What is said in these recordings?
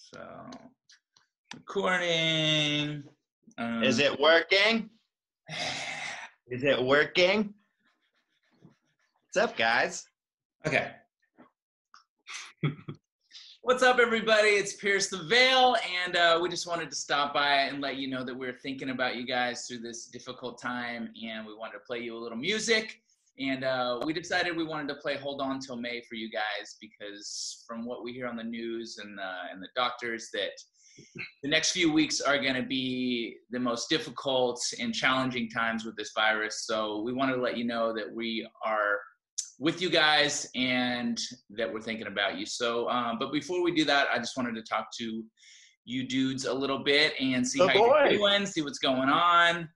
So, recording. Is it working? Is it working? What's up, guys? Okay. What's up, everybody? It's Pierce the Veil, and we just wanted to stop by and let you know that we're thinking about you guys through this difficult time, and we wanted to play you a little music. And we decided we wanted to play Hold On Till May for you guys because from what we hear on the news and the doctors, that the next few weeks are going to be the most difficult and challenging times with this virus. So we wanted to let you know that we are with you guys and that we're thinking about you. So, but before we do that, I just wanted to talk to you dudes a little bit and see how you're doing, see what's going on.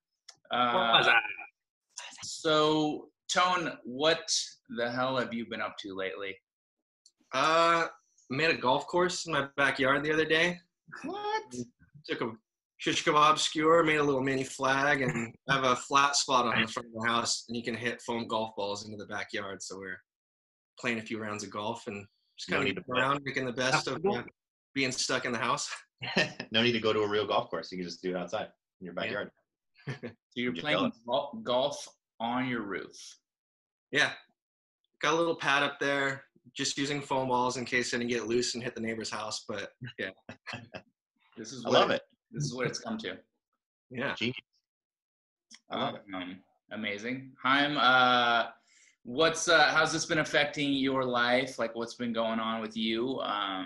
So, Tone, what the hell have you been up to lately? Made a golf course in my backyard the other day. What? Took a shish kebab skewer, made a little mini flag, and I have a flat spot on the front of the house, and you can hit foam golf balls into the backyard. So we're playing a few rounds of golf and just kind of getting around, making the best of being stuck in the house. No need to go to a real golf course. You can just do it outside in your backyard. So you're playing golf on your roof. Yeah. Got a little pad up there, just using foam balls in case any get loose and hit the neighbor's house. But yeah. I love it. This is what it's come to. Yeah. Genius. I love it. Amazing. Haim, how's this been affecting your life? Like, what's been going on with you?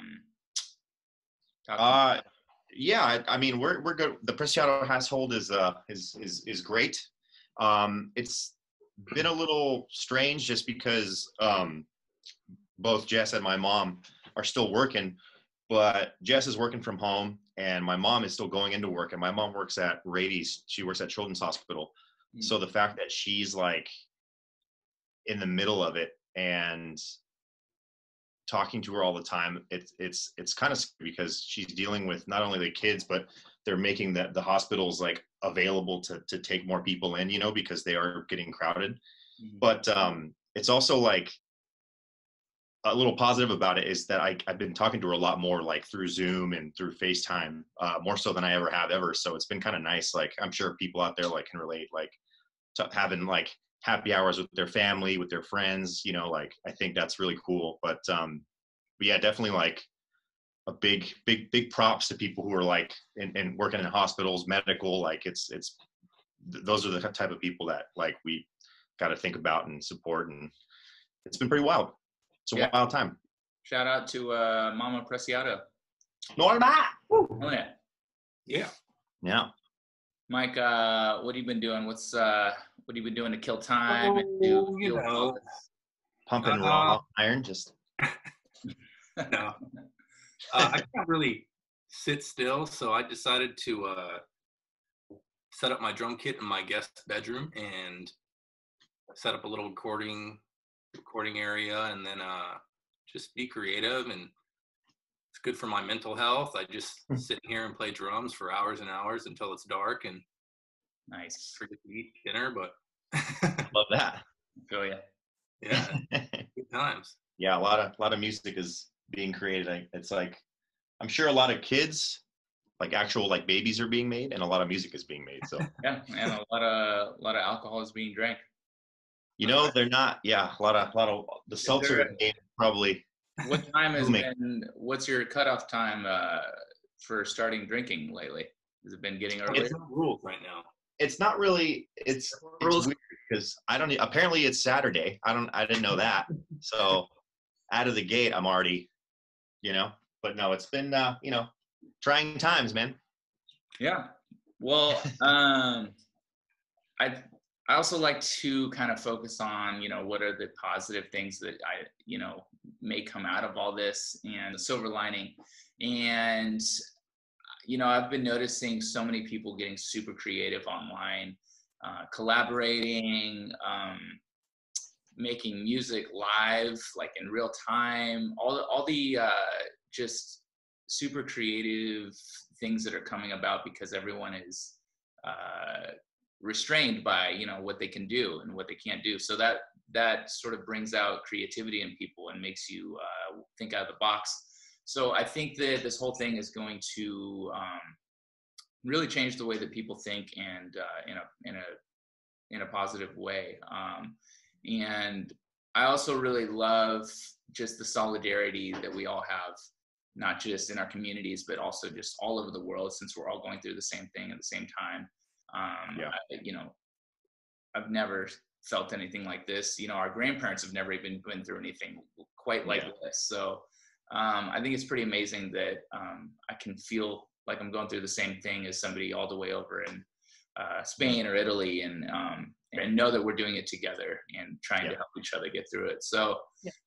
Yeah, I mean, we're good. The Preciado household is great. It's been a little strange just because both Jess and my mom are still working, but Jess is working from home and my mom is still going into work, and my mom works at Rady's. She works at Children's Hospital. Mm-hmm. So the fact that she's like in the middle of it and talking to her all the time, it's kind of scary because she's dealing with not only the kids, but they're making the hospitals like available to take more people in, you know, because they are getting crowded. Mm-hmm. But it's also like a little positive about it is that I've been talking to her a lot more like through Zoom and through FaceTime, more so than I ever have ever. So it's been kind of nice. Like, I'm sure people out there like can relate, like to having like happy hours with their family, with their friends, you know, like I think that's really cool. But yeah, definitely like a big props to people who are like and working in hospitals, medical, like it's those are the type of people that like we got to think about and support, and it's been pretty wild. It's a wild time. Shout out to Mama Preciado. Norma! Oh, yeah. Yeah. Mike, what have you been doing? What have you been doing to kill time? Pumping raw iron, just. No. I can't really sit still, so I decided to set up my drum kit in my guest bedroom and set up a little recording area, and then just be creative, and it's good for my mental health. I just sit here and play drums for hours and hours until it's dark and nice. Forget to eat dinner, but love that. Feel ya. Yeah. Good times. Yeah, a lot of music is being created. It's like I'm sure a lot of kids, like actual like babies, are being made, and a lot of music is being made. So yeah, and a lot of alcohol is being drank. You know, they're not. Yeah, a lot of the seltzer game probably. What time has been? What's your cutoff time for starting drinking lately? Has it been getting early? It's no rules right now. It's not really. It's weird because I don't. Apparently, it's Saturday. I didn't know that. So out of the gate, I'm already, you know. But no, it's been you know, trying times, man. Yeah. Well, I also like to kind of focus on, you know, what are the positive things that you know, may come out of all this and the silver lining. And, you know, I've been noticing so many people getting super creative online, collaborating, making music live, like in real time, all the just super creative things that are coming about because everyone is restrained by, you know, what they can do and what they can't do. So that sort of brings out creativity in people and makes you think out of the box. So I think that this whole thing is going to really change the way that people think, and in a positive way. And I also really love just the solidarity that we all have, not just in our communities, but also just all over the world, since we're all going through the same thing at the same time. I've never felt anything like this. Our grandparents have never even been through anything quite like this. So I think it's pretty amazing that I can feel like I'm going through the same thing as somebody all the way over in Spain or Italy, and know that we're doing it together and trying to help each other get through it. So,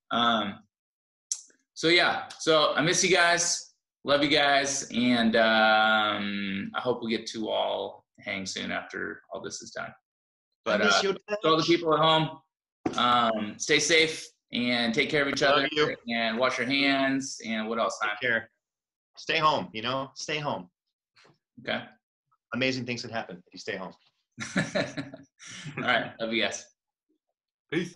so I miss you guys, love you guys, and I hope we get to all hang soon after all this is done. But to all the people at home, stay safe and take care of each other, and wash your hands, and what else? Take care. Stay home, stay home. Okay. Amazing things can happen if you stay home. All right. Love you guys. Peace.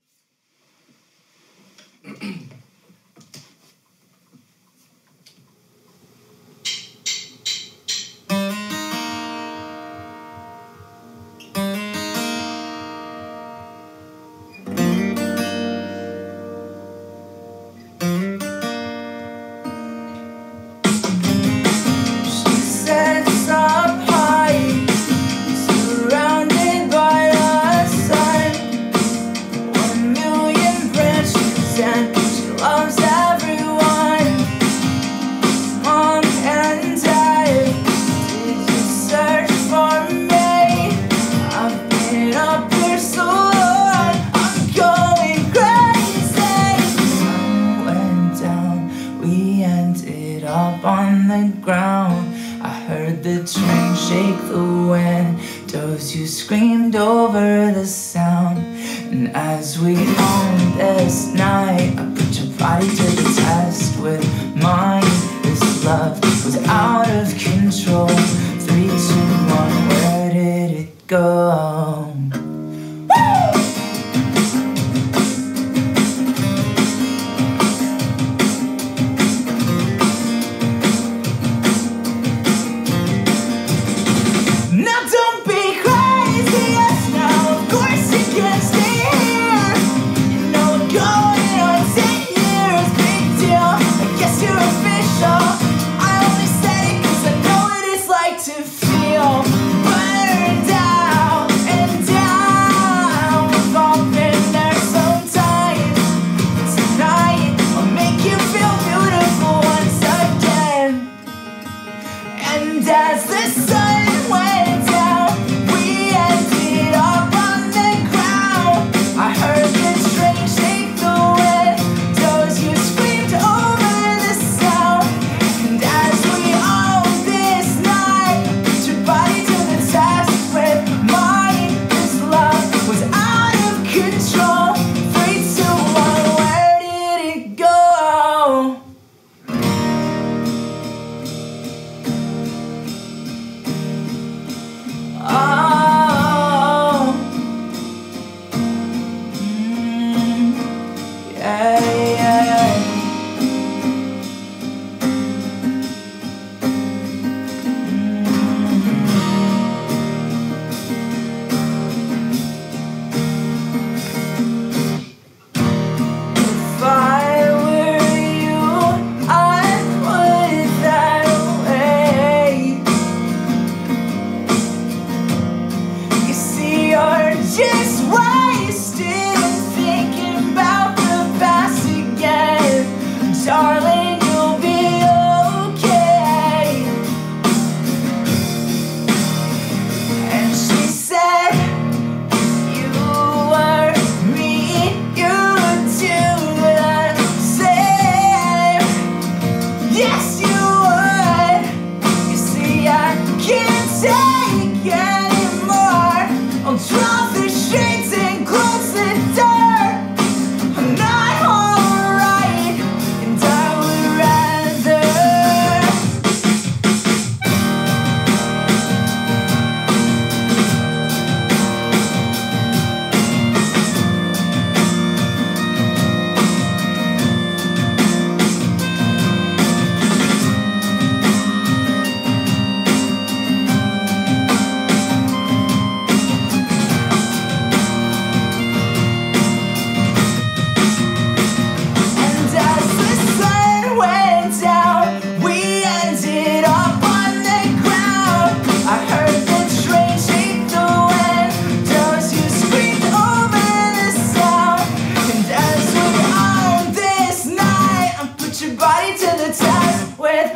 On the ground, I heard the train shake the windows. You screamed over the sound, and as we owned this night, I put your body to the test with mine. This love was out of control. 3, 2, 1, where did it go?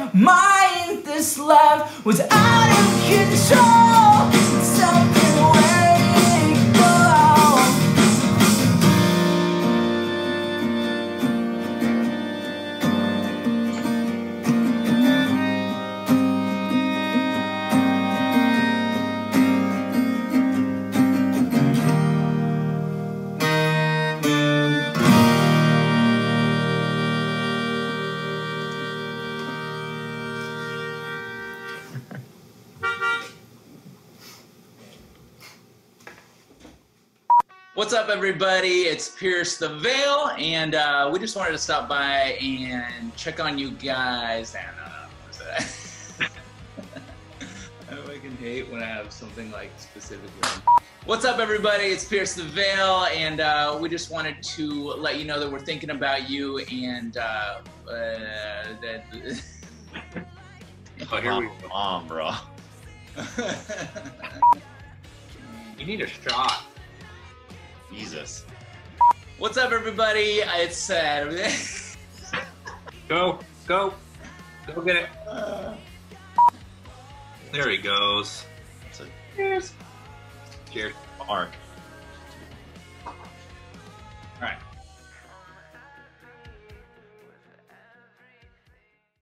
mind. This life was out of control. Something waiting go. What's up, everybody? It's Pierce the Veil, and we just wanted to stop by and check on you guys. No. I fucking hate when I have something like specifically. What's up, everybody? It's Pierce the Veil, and we just wanted to let you know that we're thinking about you, and that. Oh, here we go. Mom, bro. You need a shot. Jesus. What's up, everybody? It's Saturday. Go get it. There he goes. That's a Cheers. Cheers. mark. All right.